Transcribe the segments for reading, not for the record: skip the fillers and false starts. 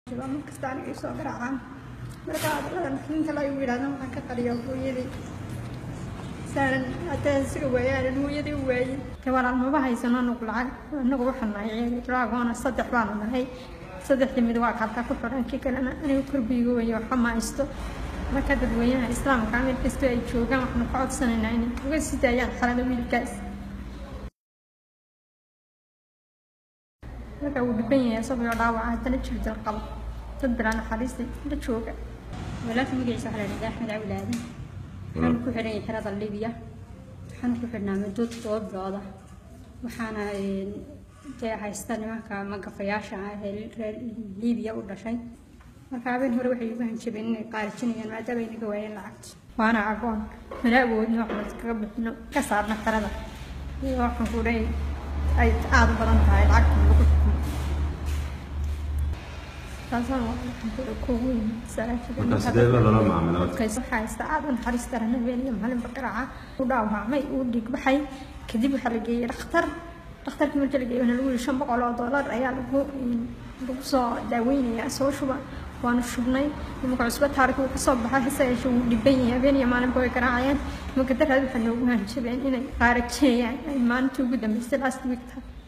markastaan ay soo garaacaan marka ninka la yiraahdo waxaan ka qariyo hooyadii saaran ataasiga weeyaan hooyadii weey kawaran ma bahaysano nagu lacag anagu waxaan nahay lacagona saddex baan nahay saddexdii mid waa kalka ku xiran ki kalena anigu kurbiga weeyo waxa ma haysto marka dadweynaha islaamka meel kasta ay joogaan waxaan ka codsanaynaa in uga sidaayaan xalada wiilkaas marka uu dhiban yahay sababtoo dhaawac haddana jirjir qabo dad badan xariistay la jooga walaal magaciisa waxa la yiraahdaa Axmed Awlaadan waxaan ku xiray xirada Liibiya waxaan ku xirnaa muddo 2 bilood waxaana haysta nimanka magafayaasha ah ee Liibiya u dhashay marka habeen hore waxay u baahan jabeen inay qaarjinayaan maadaama ay naga waayeen lacagta waana aqoon mana awoodno wax kaga bixino ka saarna xirada waxaan ku leeyahay ay aad badan tahay lacagta lagu taasoo kugu marka sidee loo macaamilaa kaysa haysta aad u naxariistarana weeyaan halin baqaraca u dhaawacmay u dhig baxay kadib waxa la geeyay dhakhtarka markii la geeyay lagu $500 ayaa lagu soo daaweynaya soo shuba waana shubnay nimanka cusbitaalka uu ka soo baxay haseeyay uu dhiban yahay habeen iyo maalin bay garaacayaan marka dadka waxa loogu hanjabeen inay qaarajiyaan ay maanta ugu dambeysay last week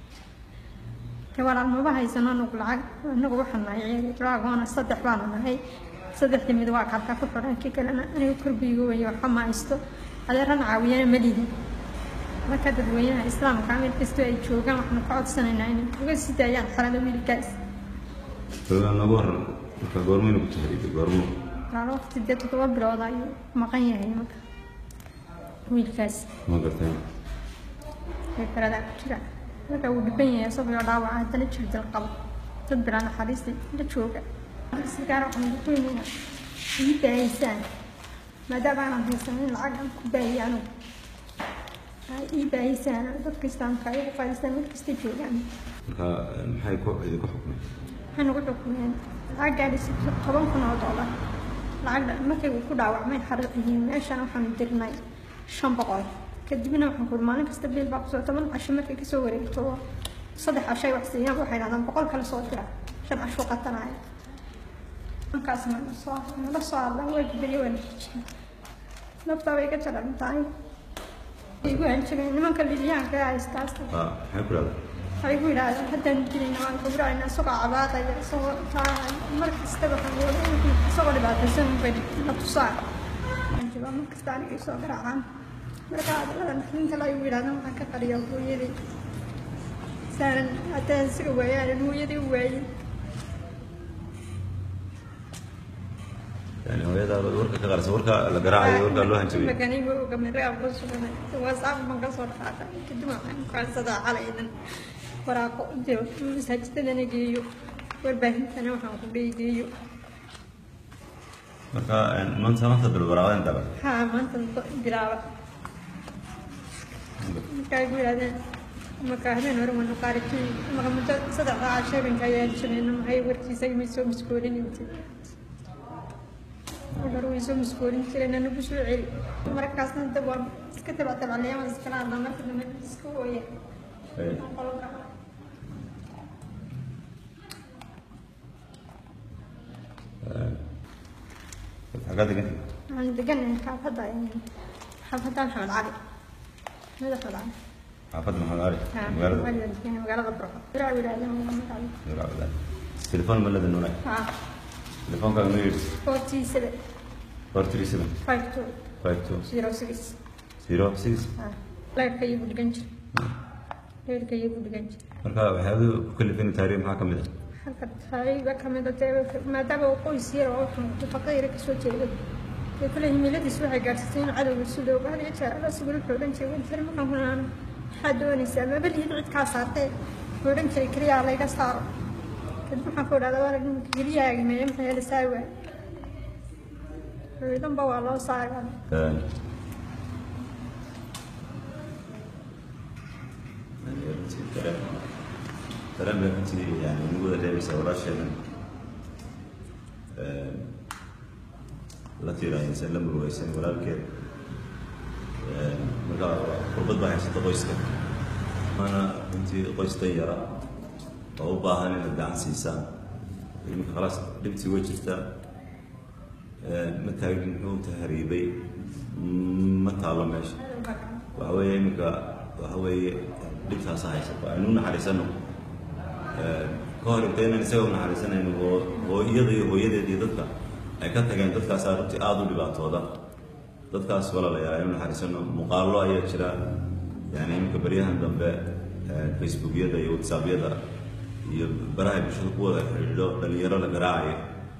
kawaran ma bahaysano nagu lacag anagu waxaan nahay lacagona saddex baan nahay saddexdii mid waa kalka ku xiran ki kalena anigu kurbiga weeyo waxa ma haysto adeeran caawiyana ma lihin marka dadweynaha islaamka meel kasta ay joogaan waxaan ka codsanaynaa in uga sidaayaan xalada wiilkaas lagu waran marka goormayna ku tahay goormo waqti 7 bilood ay maqan yahay marka wiilkaas ma gartay xirada ku jira marka uu dhiban yahay sababtoo dhaawac haddana jirjir qabo dad badan xariistay la jooga sigaar waxaan ku yimina iibaaysan maadaama aan haysanin lacag aan ku baayano iibaaysan dadka islaamka ay u qaadaysan meel kasta joogaan marka maxay ku xukmeen waxaan ugu xukumeen lacag gaadhisay $10,000 lacag markay uu ku dhaawacmay xarirtii meeshaan waxaan dirnay $500 kadibna waxaan ku maalin kasta bil baa soo 10 casho markay ka soo wareegto 3 casho wax siiyaan waxay raadaan 100 kala soo dira 5 casho qatanay markaas ma soo alla way bariyoon nafta way ka jaran tahay igu hanjabeen nimanka Liibiyaanka ay istaas maxay ku raadaan ay ku yiraahdaan haddaan jirin waan ku baraynaa soo cabaaqaya soo taa markasta waxaan wada soo dhibaataysan bay la tusaa hanjabaan markasta ay soo garaacaan marka ninka la yiraahdo waxaan ka qariyo hooyadii saaran ataasiga weeyaan hooyadii weey يعني هذا ورك كغرس ورك الجراعي ورك له هنجبي مكاني ورك من رأب رسولنا واسع من قصور هذا كدما كان صدى علينا وراكو جو مسجدنا نجيو والبهن أنا وحنا بيجيو marka maanta bilbaraad inta ba ha maanta bilaawa kay guraadeen marka habeen hore waan qaarkii marka muddo 3 casho baan ka yeeshanay maxay warkiisa ay soo miskoolin intii ودرويسو مسكولين كلنا نبشو عيل مركز ندوام كتب على اليوم السكان ما مركز من السكوية حاجات كده عندنا حافظة يعني حافظة محمد علي هذا محمد علي حافظ محمد علي مقالة ضبرها يلعب ولاده محمد علي يلعب ولاده تليفون بلد النوراي تليفون كان ميرس 47 47 52 06 لا يكيب الجنج لا يكيب الجنج marka waxaadu ku kalifin taariikh maxaa kamid ah halka taariikhda kamid ah maadaama uu qoys yar oo faqir ka soo jeeday kale himiladiis waxay gaarsiisay in cadawga sidoo kale ay jecel asbuur xoogan jeegan tir ma qanaan xadoonaysa ma bal cid ka saartay xoogan jiray kaliya la iga saaro kadib waxaan ku dhahdaa waa in kaliya ma maxay la saawa idan baa waa loo saaray ترى أنت يعني نقول لابس وراشة لا ترى يسلم الويسين ولا الكير مرة قربت بها ست قيسك أنا أنت قيس طيارة أو باهن الدعم سيسان يمكن خلاص دبتي وجهته متى هو تهريبي متى الله ماشي وهو يمكن وهو دبتها صحيح وعنونا حريصنا كهرب تينا نسوي حريصنا إنه هو يدي ضدك أي كنت كان ضدك صارت أعضو لبعضه dadkaas walaalayaal inuu xariisano muuqaallo ayaa jira yani imka bariyahan dambe facebookyada iyo whatsappyada iyo baraha bulshada ku wada xiriiro dhalinyaro la garaacayo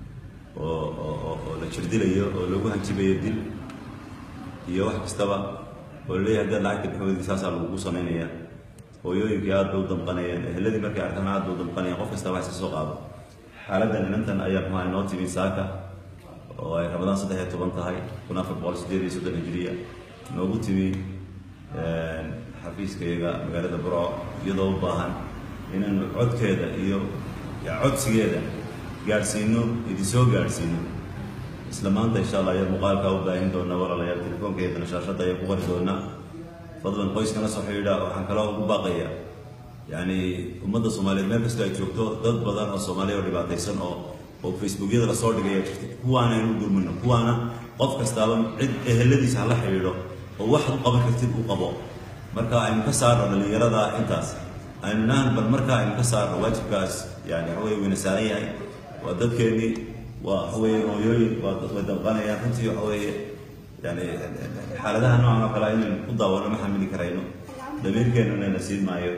oo la jirdilayo oo lagu hanjibayo dil iyo wax kastaba oo leeyahay dad lacagta bixinaysa lagu sameynaya hooyooyinkii aad u damqanayeen eheladii markay arkaan aad u damqanayeen qof kasta wax soo qaado xaaladdan inantan ayaa maxaa inoo timi saaka oo ay Ramadaan 13 tahay 1438 hijriya noogu timi xafiiskayga magaalada Burco iyadoo u baahan inaan codkeeda iyo codsigeeda gaarsiino idisoo gaarsiino isla maanta insha Allah ayaa muuqaalka u baahin doona walaalayaal telefoonkeeda shaashada ay ku qori doona fadlan qoyskana soo xiriira waxaan kala ugu baaqayaa yani ummadda Soomaaliyeed meel kasta ay joogto dad badan oo Soomaaliyeed oo dhibaataysan oo Facebook-yada la soo dhigay kuwaana inuu gurmino kuwaana qof kastaba cid eheladiisa la xiriiro oo wax u qaban kartid u qabo marka aynu ka saarno dhalinyarada intaas aynu naan bal marka aynu ka saarno waajibkaas yani haway weyn saarayay waa dadkeeni waa haway hooyooyin waa dad wadaqanaya runtii haway yani xaaladaha noocan oo kale inaynu ku daawano ma xamili karayno dabeerkeena nasiib maayo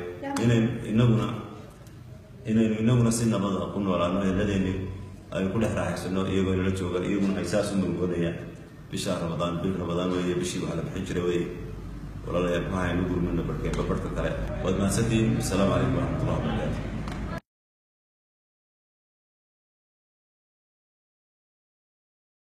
inaynu si nabad ah ku noolaano eeladeeni ay ku dhex raaxaysano iyagoo la jooga iyaguna ay saas u murugoodayaan bisha Ramadaan weeye bishii waxa la bixin jiray weeye walaalayaal waxaan ugu gurmano barkeen barbarka kale waad mahadsantihiin. Assalaamu calaykum wa rahmatullahi wa barakatuh.